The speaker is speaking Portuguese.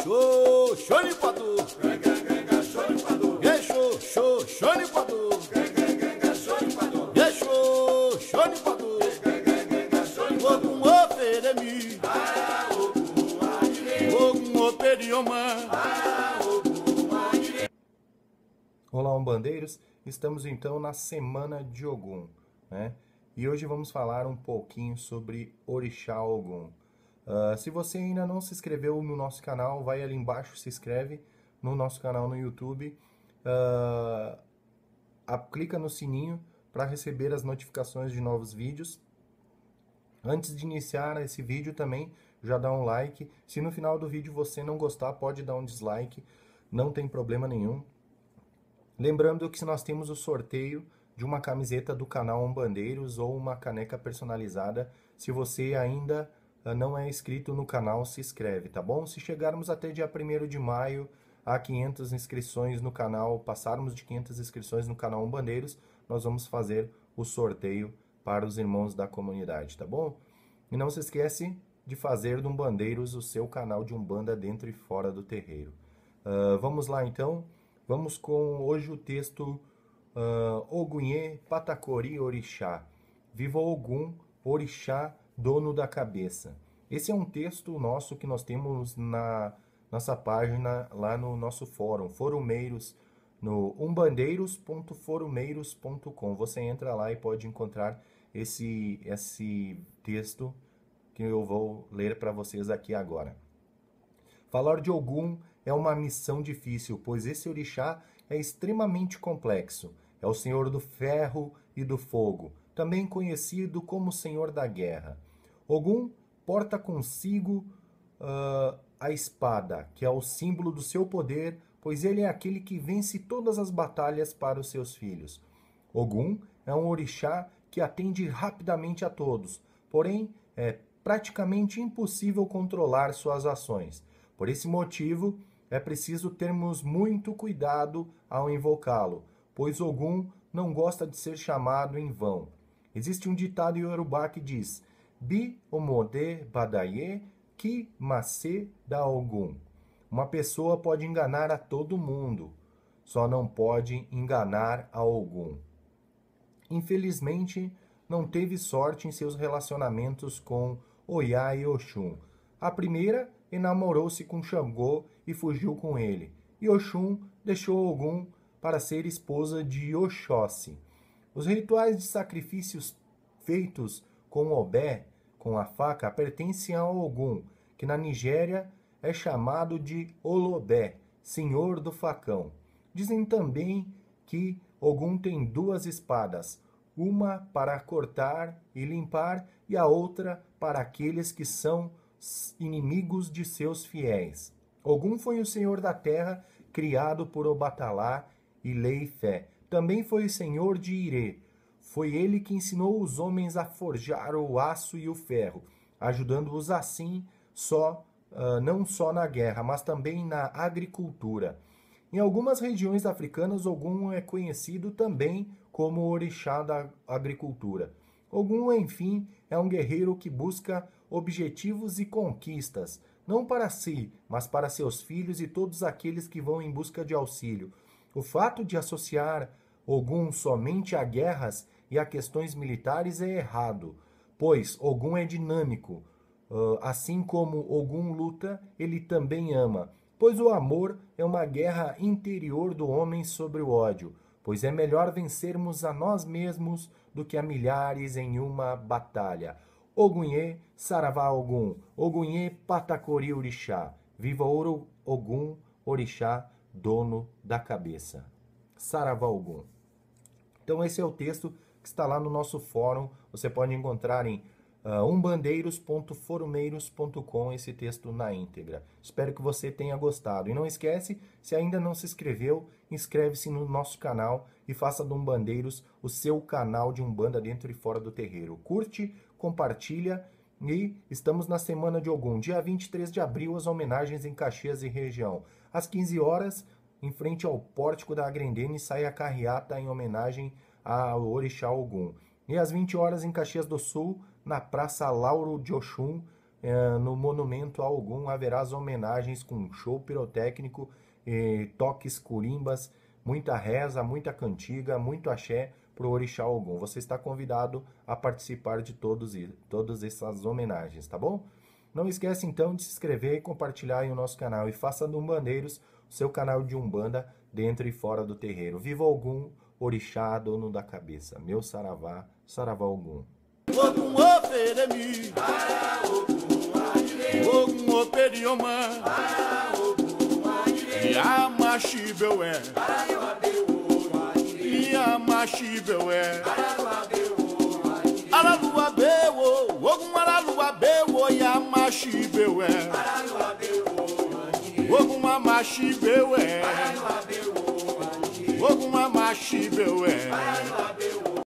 Show, xonipadu. Xonipadu. Show, xonipadu. Show, xonipadu. Ogum operemi. Ogum operioma. Olá, umbandeiros! Estamos então na Semana de Ogum, né? E hoje vamos falar um pouquinho sobre Orixá Ogum. Se você ainda não se inscreveu no nosso canal, vai ali embaixo, se inscreve no nosso canal no YouTube. Clica no sininho para receber as notificações de novos vídeos. Antes de iniciar esse vídeo também, já dá um like. Se no final do vídeo você não gostar, pode dar um dislike, não tem problema nenhum. Lembrando que nós temos o sorteio de uma camiseta do canal Umbandeiros ou uma caneca personalizada. Se você ainda não é inscrito no canal, se inscreve, tá bom? Se chegarmos até dia 1º de maio a 500 inscrições no canal, passarmos de 500 inscrições no canal Umbandeiros, nós vamos fazer o sorteio para os irmãos da comunidade, tá bom? E não se esquece de fazer do Umbandeiros o seu canal de Umbanda dentro e fora do terreiro. Vamos lá então. Vamos com hoje o texto Ogunhê Patacori Orixá. Viva Ogum, Orixá, dono da cabeça. Esse é um texto nosso que nós temos na nossa página lá no nosso fórum, Forumeiros, no umbandeiros.forumeiros.com. Você entra lá e pode encontrar esse texto que eu vou ler para vocês aqui agora. Falar de Ogum é uma missão difícil, pois esse orixá é extremamente complexo. É o senhor do ferro e do fogo, também conhecido como senhor da guerra. Ogum porta consigo a espada, que é o símbolo do seu poder, pois ele é aquele que vence todas as batalhas para os seus filhos. Ogum é um orixá que atende rapidamente a todos, porém é praticamente impossível controlar suas ações. Por esse motivo, é preciso termos muito cuidado ao invocá-lo, pois Ogum não gosta de ser chamado em vão. Existe um ditado iorubá que diz: Bi omode badaye ki mase da Ogum. Uma pessoa pode enganar a todo mundo, só não pode enganar a Ogum. Infelizmente, não teve sorte em seus relacionamentos com Oiá e Oxum. A primeira enamorou-se com Xangô e fugiu com ele, e Oxum deixou Ogum para ser esposa de Oxóssi. Os rituais de sacrifícios feitos com Obé, com a faca, pertencem a Ogum, que na Nigéria é chamado de Olobé, senhor do facão. Dizem também que Ogum tem duas espadas, uma para cortar e limpar e a outra para aqueles que são inimigos de seus fiéis. Ogum foi o senhor da terra, criado por Obatalá e Leifé. Também foi o senhor de Irê. Foi ele que ensinou os homens a forjar o aço e o ferro, ajudando-os assim não só na guerra, mas também na agricultura. Em algumas regiões africanas, Ogum é conhecido também como o orixá da agricultura. Ogum, enfim, é um guerreiro que busca objetivos e conquistas, não para si, mas para seus filhos e todos aqueles que vão em busca de auxílio. O fato de associar Ogum somente a guerras e a questões militares é errado, pois Ogum é dinâmico. Assim como Ogum luta, ele também ama, pois o amor é uma guerra interior do homem sobre o ódio, pois é melhor vencermos a nós mesmos do que a milhares em uma batalha. Ogunhê, Saravá Ogum, Ogunhê Patacori Orixá, viva Ouro Ogum, Orixá, dono da cabeça. Saravá Ogum. Então esse é o texto que está lá no nosso fórum, você pode encontrar em umbandeiros.forumeiros.com esse texto na íntegra. Espero que você tenha gostado. E não esquece, se ainda não se inscreveu, inscreve-se no nosso canal e faça do Umbandeiros o seu canal de Umbanda dentro e fora do terreiro. Curte, compartilha e estamos na Semana de Ogum. Dia 23 de abril, as homenagens em Caxias e região. Às 15 horas, em frente ao pórtico da Agrendene, sai a carreata em homenagem ao Orixá Ogum. E às 20 horas, em Caxias do Sul, na Praça Lauro de Oxum, no monumento a Ogum haverá as homenagens com show pirotécnico, toques curimbas, muita reza, muita cantiga, muito axé para o Orixá Ogum. Você está convidado a participar de todas essas homenagens, tá bom? Não esquece então de se inscrever e compartilhar aí o nosso canal e faça do Umbandeiros o seu canal de Umbanda dentro e fora do terreiro. Viva Ogum, Orixá, dono da cabeça. Meu saravá, saravá Ogum. Ogum oferemi, Ogum operioma, Yamashibeué, Yamashibeué, Araluabeu, Ogum Araluabeu, Yamashibeué, Ogum Amashibeué, Ogum Amashibeué.